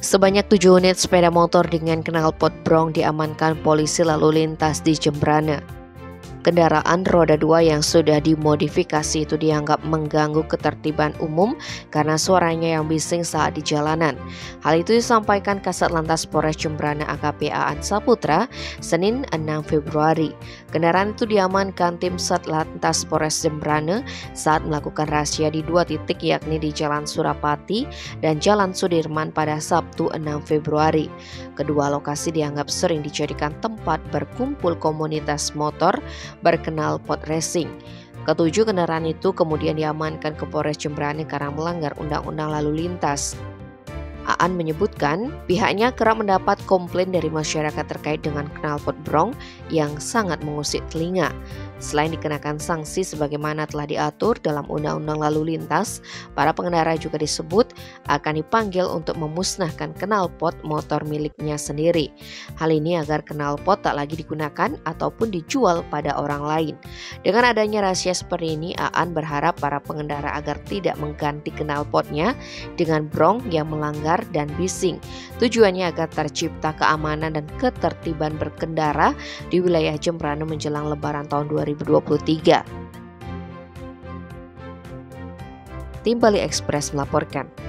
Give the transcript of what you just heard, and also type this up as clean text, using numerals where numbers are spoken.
Sebanyak 7 unit sepeda motor dengan knalpot brong diamankan polisi lalu lintas di Jembrana. Kendaraan roda 2 yang sudah dimodifikasi itu dianggap mengganggu ketertiban umum karena suaranya yang bising saat di jalanan. Hal itu disampaikan Kasat Lantas Polres Jembrana AKP Aan Saputra Senin 6 Februari. Kendaraan itu diamankan tim Satlantas Polres Jembrana saat melakukan razia di 2 titik yakni di Jalan Surapati dan Jalan Sudirman pada Sabtu 6 Februari. Kedua lokasi dianggap sering dijadikan tempat berkumpul komunitas motor berknalpot racing. Ketujuh kendaraan itu kemudian diamankan ke Polres Jembrana karena melanggar undang-undang lalu lintas. Aan menyebutkan pihaknya kerap mendapat komplain dari masyarakat terkait dengan knalpot brong yang sangat mengusik telinga. Selain dikenakan sanksi sebagaimana telah diatur dalam Undang-Undang Lalu Lintas, para pengendara juga disebut akan dipanggil untuk memusnahkan knalpot motor miliknya sendiri. Hal ini agar knalpot tak lagi digunakan ataupun dijual pada orang lain. Dengan adanya razia seperti ini, Aan berharap para pengendara agar tidak mengganti knalpotnya dengan brong yang melanggar dan bising. Tujuannya agar tercipta keamanan dan ketertiban berkendara di wilayah Jembrana menjelang Lebaran tahun 2023. Tim Bali Express melaporkan.